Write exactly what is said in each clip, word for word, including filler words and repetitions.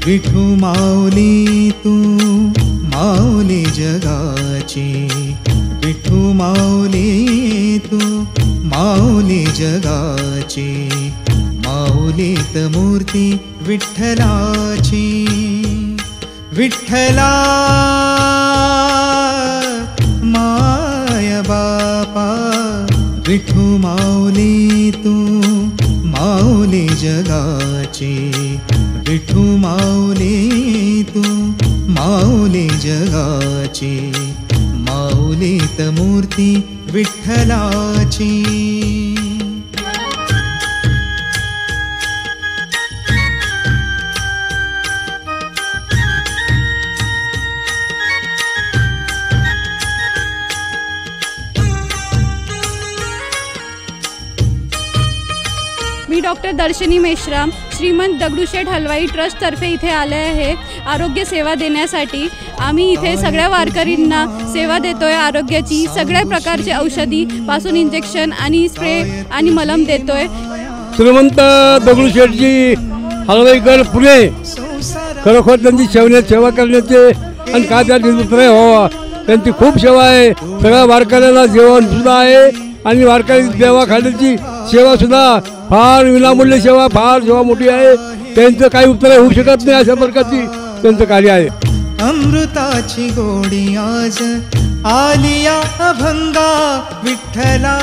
विठू माऊली तू माऊली जगाची, विठू माऊली तू माऊली जगाची, माऊलीत मूर्ती विठ्ठलाची, विठ्ठला माय बापा, विठू माऊली तू माऊली जगाची, विठू माऊली तू माऊली जगाची, माऊलीत मूर्ती विठ्ठलाची. मी डॉक्टर दर्शनी मेश्राम श्रीमंत दगडूशेठ हलवाई ट्रस्टतर्फे इथे आले आहे आरोग्य सेवा देण्यासाठी. आम्ही इथे सगळ्या वारकरींना सेवा देतोय आरोग्याची. सगळ्या प्रकारचे औषधी पासून इंजेक्शन आणि स्प्रे आणि मलम देतोय. श्रीमंत दगडूशेठजी हलवाईकर पुणे खरोखर त्यांची सेवण्यात सेवा करण्याचे आणि काय त्या निर्णय व्हावा त्यांची खूप सेवा आहे. सगळ्या वारकऱ्यांना जेवण सुद्धा आहे आणि वारकरी देवाखाण्याची सेवा सुद्धा फार विनामूल्य सेवा, फार सेवा मोठी आहे. त्यांचं काही उत्तर होऊ शकत नाही अशा प्रकारची त्यांचं कार्य आहे. अमृताची गोडी आज आलिया अभंगा विठ्ठला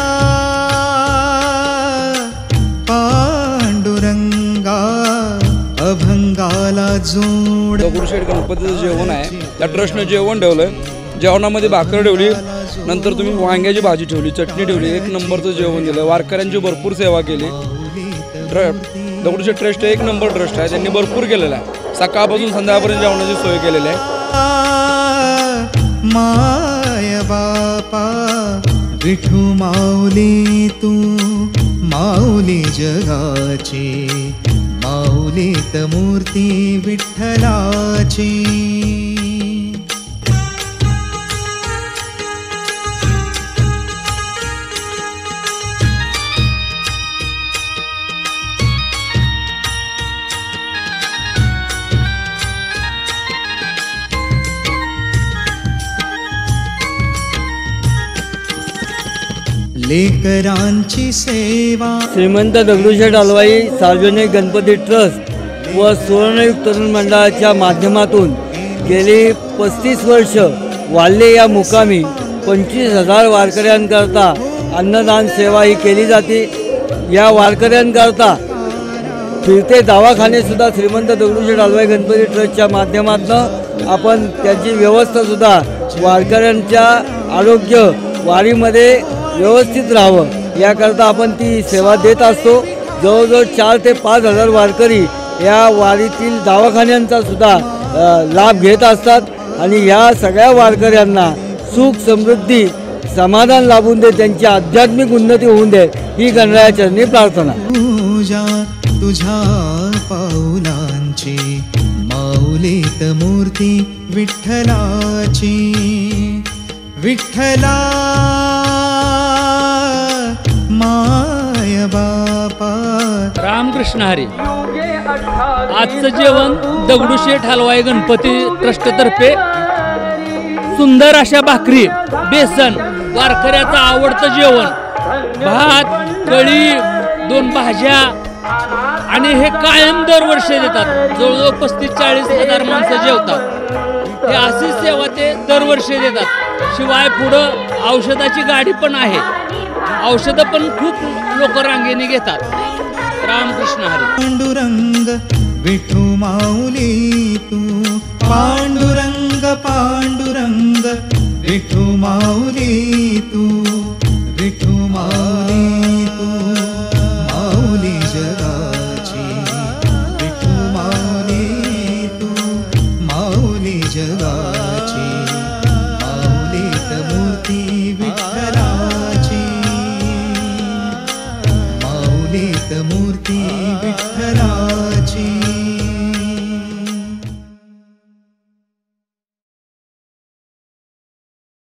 पांडुरंगा अभंगाला जोड. दगडूशेठ गणपतीचं जेवण आहे त्या ट्रस्टने जेवण ठेवलं. जेवणामध्ये भाकर ठेवली, नंतर तुम्ही वांग्याची भाजी ठेवली, चटणी ठेवली, एक नंबरचं जेवण दिलं. वारकऱ्यांची भरपूर सेवा केली. दगडूशेठ ट्रस्ट एक नंबर ट्रस्ट आहे, त्यांनी भरपूर केलेलं आहे. सकाळपासून संध्याकाळपर्यंत जेवणाची सोय केलेली आहे. माय बापा विठू माऊली तू माऊली जगाची, माऊलीत मूर्ती विठ्ठलाची. लेकरांची सेवा. श्रीमंत दगडूशेठ हलवाई सार्वजनिक गणपती ट्रस्ट व सुवर्णयुग तरुण मंडळाच्या माध्यमातून गेली पस्तीस वर्ष वाल्हे या मुकामी पंचवीस हजार वारकऱ्यांकरता अन्नदान सेवा ही केली जाते. या वारकऱ्यांकरता फिरते दवाखानेसुद्धा श्रीमंत दगडूशेठ हलवाई गणपती ट्रस्टच्या माध्यमातून आपण त्याची व्यवस्थासुद्धा वारकऱ्यांच्या आरोग्य वारीमध्ये व्यवस्थित राहावं याकरता आपण ती सेवा देत असतो. जवळजवळ चार ते पाच हजार वारकरी या वारीतील दवाखान्यांचा सुद्धा लाभ घेत असतात आणि या सगळ्या वारकऱ्यांना सुख समृद्धी समाधान लाभून दे, त्यांची आध्यात्मिक उन्नती होऊन दे ही गणराया चरणी प्रार्थना. तुझ्या तुझ्या पाऊलांची माऊलीत मूर्ती विठ्ठलाची, विठ्ठला माय बापा. रामकृष्ण हरी. आजचं जेवण दगडूशेठ हलवाई गणपती ट्रस्टतर्फे सुंदर अशा भाकरी, बेसन, वारकऱ्याचं आवडतं जेवण, भात, कढी, दोन भाज्या आणि हे कायम दरवर्षी देतात. जवळजवळ पस्तीस चाळीस हजार माणसं जेवतात. हे अशी सेवा ते दरवर्षी देतात. शिवाय पुढं औषधाची गाडी पण आहे. औषधं पण खूप लोक रांगेने घेतात. रामकृष्ण हरी. पांडुरंग विठू माऊली